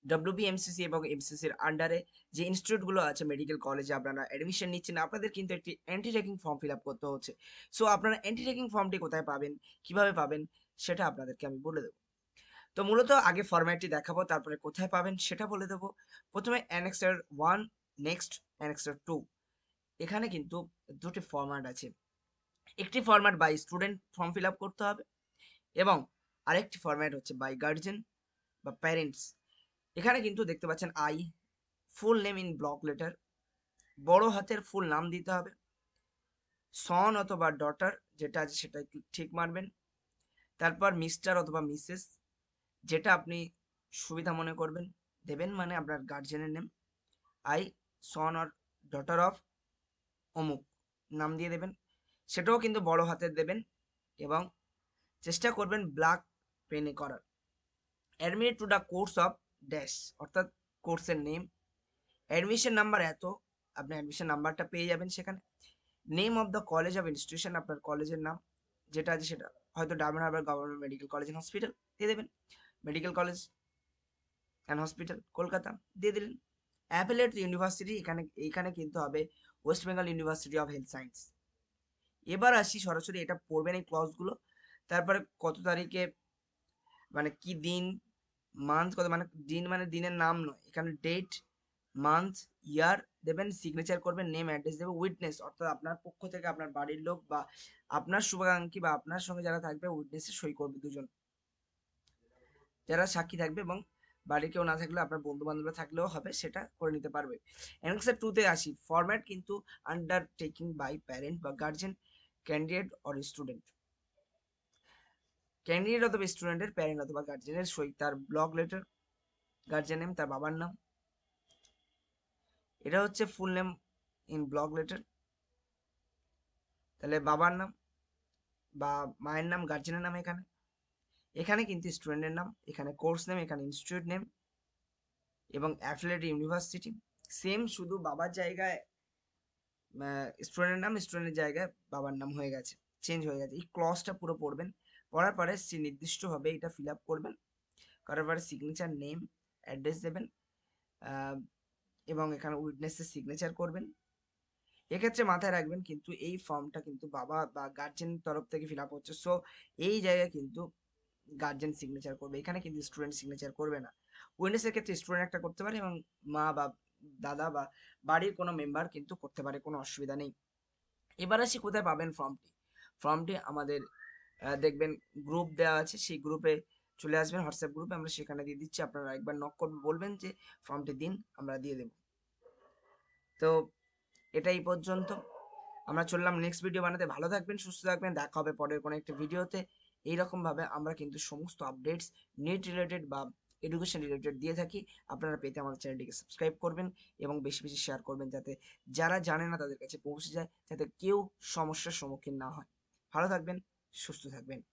ডব্লিউবিএমসিসি এবং এমসিসির আন্ডারে যে ইনস্টিটিউটগুলো আছে মেডিকেল কলেজে আপনারা অ্যাডমিশন নিচ্ছেন, আপনাদের কিন্তু একটি anti ragging form fill up করতে হচ্ছে। সো আপনারা অ্যান্টি র্যাগিং ফর্মটি কোথায় পাবেন, কিভাবে পাবেন, সেটা আপনাদেরকে আমি বলে দেবো। তো মূলত আগে ফরম্যাটটি দেখাবো, তারপরে কোথায় পাবেন সেটা বলে দেবো। প্রথমে অ্যানেক্সার 1, নেক্সট অ্যানেক্সার 2। এখানে কিন্তু দুটি ফরম্যাট আছে। একটি format by student form fill up করতে হবে, এবং আরেকটি ফরম্যাট হচ্ছে বাই গার্জিয়ান বা প্যারেন্টস। এখানে কিন্তু দেখতে পাচ্ছেন I, full name in block letter, বড় হাতের ফুল নাম দিতে হবে। সন অথবা ডটার যেটা আছে সেটা ঠিক মারবেন। তারপর মিস্টার অথবা মিসেস, যেটা আপনি সুবিধা মনে করবেন দেবেন, মানে আপনার গার্জিয়ানের name. I son or daughter of অমুক নাম দিয়ে দেবেন, সেটাও কিন্তু বড় হাতের দেবেন, এবং চেষ্টা করবেন ব্ল্যাক পেনে করার। Admit to the course of dash, অর্থাৎ কোর্সের নেম। অ্যাডমিশন নাম্বার এত, আপনি অ্যাডমিশন নাম্বারটা পেয়ে যাবেন সেখানে। Name of the college of institution, আপনার কলেজের নাম যেটা আছে সেটা, হয়তো Diamond Harbour government medical college and hospital দিয়ে দেবেন, medical college and hospital Kolkata দিয়ে দিলেন। অ্যাফিলিয়েট ইউনিভার্সিটি, এইখানে কিন্তু হবে West Bengal university of health science. এবার আসি সরাসরি, এটা পড়বেন এই ক্লজগুলো। তারপরে কত তারিখে, মানে কি দিন, মান্থ কত, মানে দিন মানে দিনের নাম নয়, এখানে ডেট, মান্থ, ইয়ার দেবেন, সিগনেচার করবেন, নেম অ্যাড্রেস দেবে, উইটনেস অর্থাৎ আপনার পক্ষ থেকে আপনার বাড়ির লোক বা আপনার শুভাকাঙ্ক্ষী বা আপনার সঙ্গে যারা থাকবে উইটনেসে সই করবে দুজন, যারা সাক্ষী থাকবে, এবং বাড়ির কেউ না থাকলেও আপনার বন্ধু বান্ধবরা থাকলেও হবে, সেটা করে নিতে পারবে। অ্যানেক্সার 2 তে আসি। ফরম্যাট কিন্তু আন্ডারটেকিং বাই প্যারেন্ট বা guardian, candidate or student. Candidate অথবা স্টুডেন্টের প্যারেন্ট অথবা গার্জেনের সই, তার ব্লক লেটার, গার্জেন নেম, তার বাবার নাম, এটা হচ্ছে full name in block letter. তাহলে বাবার নাম বা মায়ের নাম, গার্জেনের নাম এখানে। এখানে কিন্তু স্টুডেন্টের নাম, এখানে কোর্স নেম, এখানে ইনস্টিটিউট নেম, এবং অ্যাফিলিয়েটেড ইউনিভার্সিটি। সেম, শুধু বাবার জায়গায় স্টুডেন্টের নাম, স্টুডেন্টের জায়গায় বাবার নাম হয়ে গেছে, চেঞ্জ হয়ে গেছে। এই ক্লজটা পুরো পড়বেন, পড়ার পরে সে নির্দিষ্টভাবে এটা ফিল আপ করবেন, করার পরে সিগনেচার, নেম, অ্যাড্রেস দেবেন, এবং এখানে উইটনেসের সিগনেচার করবেন। এক্ষেত্রে মাথায় রাখবেন কিন্তু এই ফর্মটা কিন্তু বাবা বা গার্জেন তরফ থেকে ফিল আপ হচ্ছে, সো এই জায়গায় কিন্তু গার্জেন সিগনেচার করবে, এখানে কিন্তু স্টুডেন্ট সিগনেচার করবে না। উইটনেসের ক্ষেত্রে স্টুডেন্ট একটা করতে পারে, এবং মা বা দাদা বা বাড়ির কোনো মেম্বার কিন্তু করতে পারে, কোনো অসুবিধা নেই। এবার আসি কোথায় পাবেন ফর্মটি। ফর্মটি আমাদের দেখবেন গ্রুপ দেওয়া আছে, সেই গ্রুপে চলে আসবেন, হোয়াটসঅ্যাপ গ্রুপে আমরা সেখানে দিয়ে দিচ্ছি। আপনারা একবার নক করবেন, বলবেন যে ফর্মটি দিন, আমরা দিয়ে দেব। তো এটাই পর্যন্ত, আমরা চললাম নেক্সট ভিডিও বানাতে। ভালো থাকবেন, সুস্থ থাকবেন, দেখা হবে পরের কোনো একটা ভিডিওতে। এইরকম ভাবে আমরা কিন্তু সমস্ত আপডেটস নেট রিলেটেড বা এডুকেশন রিলেটেড দিয়ে থাকি। আপনারা পেতে আমাদের চ্যানেলটিকে সাবস্ক্রাইব করবেন, এবং বেশি বেশি শেয়ার করবেন, যাতে যারা জানে না তাদের কাছে পৌঁছে যায়, যাতে কেউ সমস্যার সম্মুখীন না হয়। ভালো থাকবেন, সুস্থ থাকবেন।